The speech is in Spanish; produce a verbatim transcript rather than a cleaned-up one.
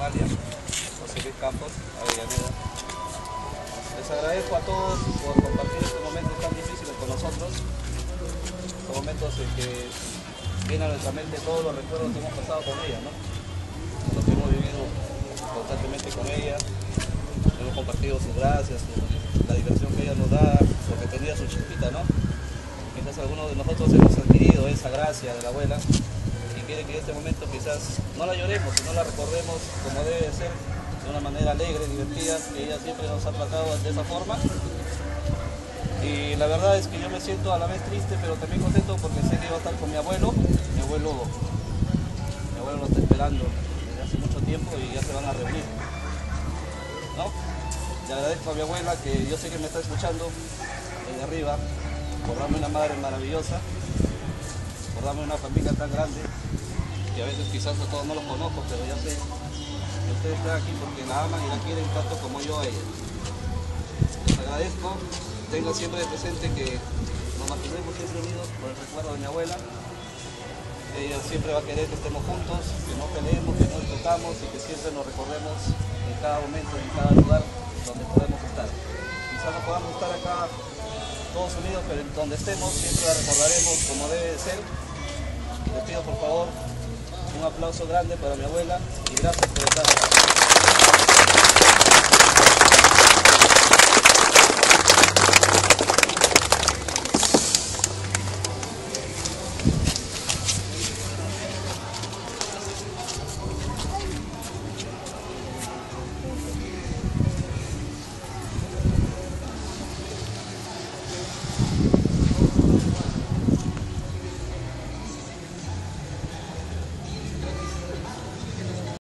Italia, José Luis Campos, Avellaneda. Les agradezco a todos por compartir estos momentos tan difíciles con nosotros, estos momentos en que vienen a nuestra mente todos los recuerdos que hemos pasado con ella, ¿no? Los que hemos vivido constantemente con ella, hemos compartido sus gracias, la diversión que ella nos da, lo que tenía su chispita, ¿no? Quizás algunos de nosotros hemos adquirido esa gracia de la abuela y quiere que en este momento quizás no la lloremos, sino la recordemos como debe ser, de una manera alegre, divertida, que ella siempre nos ha tratado de esa forma. Y la verdad es que yo me siento a la vez triste, pero también contento porque sé que iba a estar con mi abuelo. Mi abuelo, mi abuelo lo está esperando desde hace mucho tiempo y ya se van a reunir, ¿no? Le agradezco a mi abuela, que yo sé que me está escuchando desde arriba, por darme una madre maravillosa, por darme una familia tan grande, que a veces quizás a todos no los conozco, pero ya sé que ustedes están aquí porque la aman y la quieren tanto como yo a ella. Les agradezco, tengan siempre presente que nos mantenemos siempre unidos por el recuerdo de mi abuela. Ella siempre va a querer que estemos juntos, que no peleemos, que no discutamos y que siempre nos recordemos en cada momento, en cada lugar donde podemos estar. Quizás no podamos estar acá todos unidos, pero en donde estemos siempre la recordaremos como debe de ser. Les pido por favor un aplauso grande para mi abuela y gracias por estar acá.